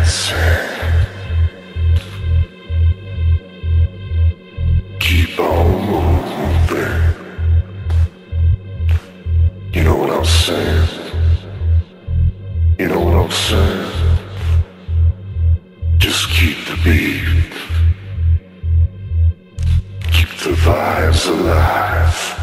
dancing. Keep on moving. You know what I'm saying? You know what I'm saying? Just keep the beat. Keep the vibes alive.